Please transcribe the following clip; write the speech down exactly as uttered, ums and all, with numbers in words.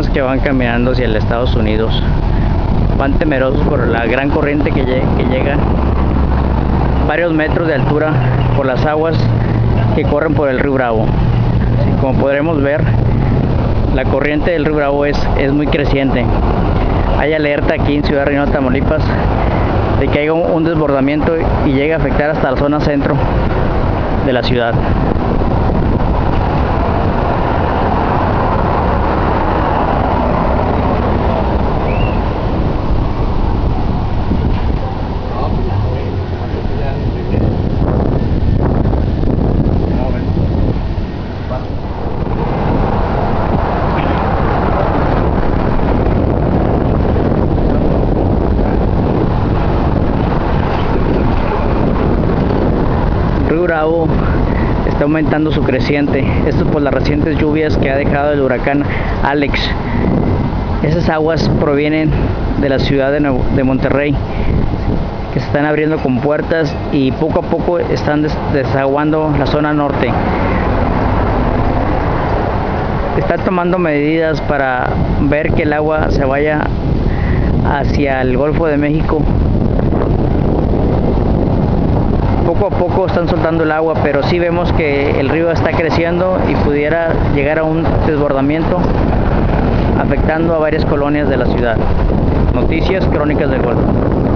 personas que van caminando hacia el Estados Unidos. Van temerosos por la gran corriente que, que llega varios metros de altura por las aguas que corren por el río Bravo. Así, como podremos ver, la corriente del río Bravo es, es muy creciente. Hay alerta aquí en Ciudad Reynosa, Tamaulipas, de que haya un, un desbordamiento y llegue a afectar hasta la zona centro de la ciudad. Río Bravo está aumentando su creciente, esto por las recientes lluvias que ha dejado el huracán Alex. Esas aguas provienen de la ciudad de, Nuevo, de Monterrey, que se están abriendo con puertas y poco a poco están des, desaguando la zona norte. Están tomando medidas para ver que el agua se vaya hacia el Golfo de México. Poco a poco están soltando el agua, pero sí vemos que el río está creciendo y pudiera llegar a un desbordamiento afectando a varias colonias de la ciudad. Noticias Crónicas del Golfo.